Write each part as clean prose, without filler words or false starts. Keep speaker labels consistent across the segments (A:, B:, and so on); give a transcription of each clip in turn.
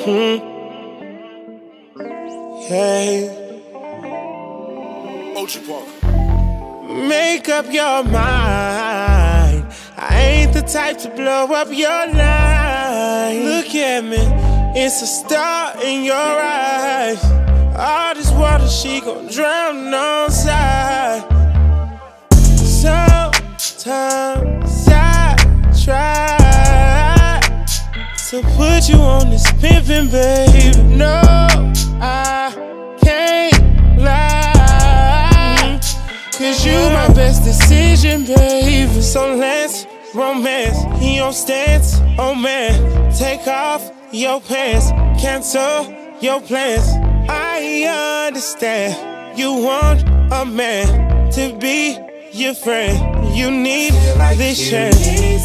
A: Hey. Make up your mind. I ain't the type to blow up your line. Look at me, it's a star in your eyes. All this water, she gon' drown on side. Sometimes I try to put you on this pimpin', baby. No, I can't lie, 'cause you my best decision, baby. So let's romance in your stance. Oh man, take off your pants, cancel your plans. I understand you want a man to be your friend. You need this chance.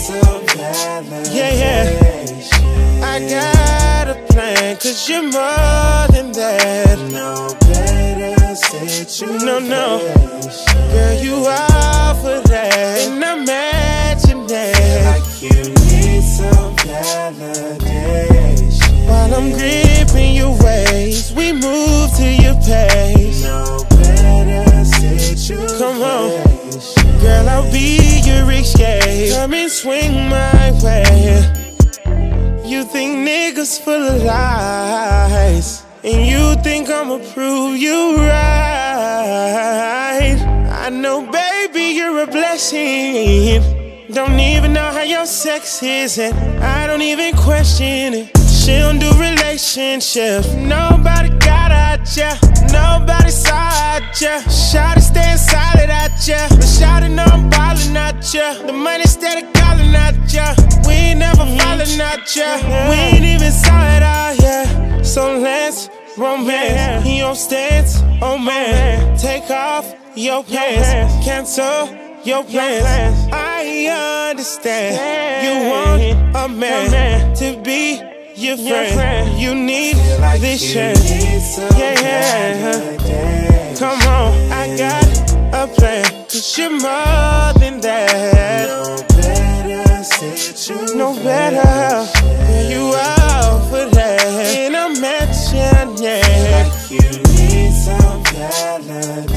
A: Yeah. I got a plan, 'cause you're more than that. No better situation. No. Girl, you are for that. And imagine that. Like you need some validation. While I'm gripping your waist, we move to your pace. No better situation. Come on. Girl, I'll be your escape. Come and swing my way. You think niggas full of lies, and you think I'ma prove you right. I know, baby, you're a blessing. Don't even know how your sex is, and I don't even question it. She don't do relationships. Nobody got at ya, nobody saw at ya. Shawty staying solid at ya, but shawty know I'm ballin' at ya. The money steady calling at ya. We ain't never falling at ya. We ain't even saw it all yet. So let's romance in your stance. Oh man, take off your pants, cancel your plans. I understand you want a man to be your friend. You need this chance. Yeah. Come on, I got a plan, 'cause you're more than that. No better. You are for that. In a mansion, yeah. Like you need some validation.